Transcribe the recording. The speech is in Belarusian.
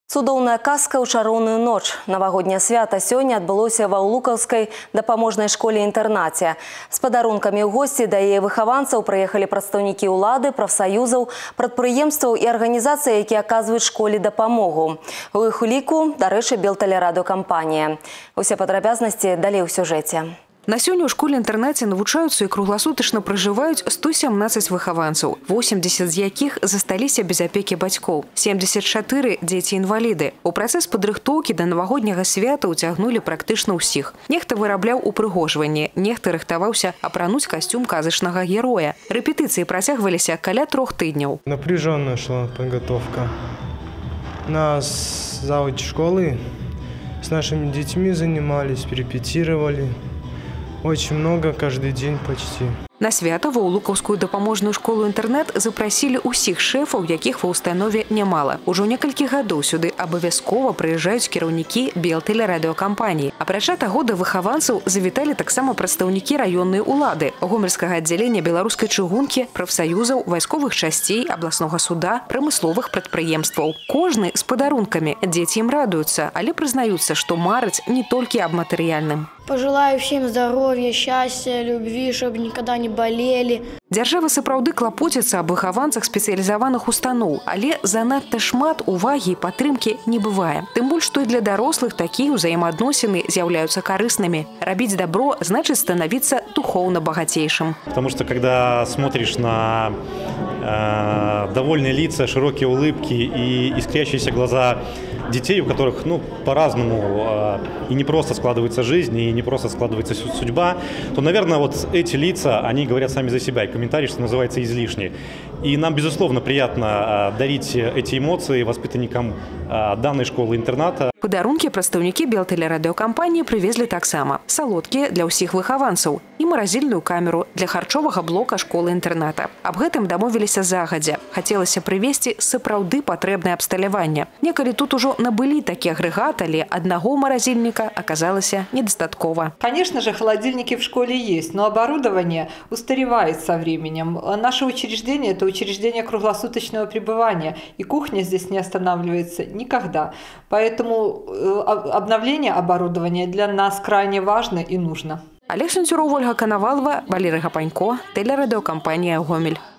Цудоўная казка ў чароўную ноч. Навагодняе свята сёння адбылося ва Лукаўскай дапаможнай школе-інтэрнаце. З падарункамі ў госці да яе выхаванцаў прыехалі прадстаўнікі ўлады, прафсаюзаў, прадпрыемстваў і арганізацый, якія аказваюць школе дапамогу. У іх ліку, дарэчы, Белтэлерадыёкампанія. Усе падрабязнасці далей у сюжэце. На сёння ў школе-інтэрнаце навучаюцца і кругласутачна пражываюць 117 выхаванцаў, 80 з якіх засталіся без апекі бацькоў, 74 дзеці-інваліды. У працэс падрыхтоўкі да навагодняга свята ўцягнулі практычна ўсіх. Нехта вырабляў упрыгожванне, нехта рыхтаваўся апрануць касцюм казачнага героя. Рэпетыцыі працягваліся каля 3 тыдняў. Напряженная шла подготовка. Нас завуч школы с нашими детьми занимались, репетировали. Очень много, каждый день почти. На свята ва Лукаўскую дапаможную школу-інтэрнат запрасілі ўсіх шэфаў, якіх ва ўстанове нямала. Ужо некалькі гадоў сюды абавязкова прыязджаюць кіраўнікі Белтэлерадыёкампаніі. Апрача таго, да выхаванцаў завіталі таксама прадстаўнікі раённай улады, гомельскага аддзялення беларускай чыгункі, прафсаюзаў, вайсковых часцей, абласнога суда, прамысловых прадпрыемстваў. Кожны з падарункамі. Дзеці ім радуюцца, але прызнаюцца, што мараць не толькі аб матэрыяльным. Пожелаю всем здоровья, счастья, любви, чтобы никогда не болели. Дзяржава сапраўды клапоціцца аб выхаванцах спецыялізаваных устаноў, але занадта шмат увагі і падтрымкі не бывае. Тым больш, што і для дарослых такія ўзаемаадносіны з'яўляюцца карыснымі. Рабіць добро значыць становиться духовно богатейшим. Потому что когда смотришь на довольные лица, широкие улыбки и искрящиеся глаза детей, у которых по-разному и не просто складывается жизнь, и не просто складывается судьба, то, наверное, вот эти лица, они говорят сами за себя. И комментарий, что называется, излишний. И нам, безусловно, приятно дарить эти эмоции воспитанникам данной школы-интерната. Падарункі прадстаўнікі Белтэлерадыёкампаніі прывезлі таксама. Салодкія для ўсіх выхаванцаў і маразільную камеру для харчовага блока школы-інтэрната. Аб гэтым дамовіліся загадзя. Хацелася прывезці сапраўды патрэбнае абсталяванне. Некалі тут ужо набылі такі агрэгат, але аднаго маразильника оказалось недостатково. Конечно же, холодильники в школе есть, но оборудование устаревает со временем. Наше учреждение – это учреждение круглосуточного пребывания, и кухня здесь не останавливается никогда. Поэтому обновление оборудования для нас крайне важно и нужно. Олег Сенцюров, Ольга Коновалова, Валерий Гапанько, Телерадиокомпания «Гомель».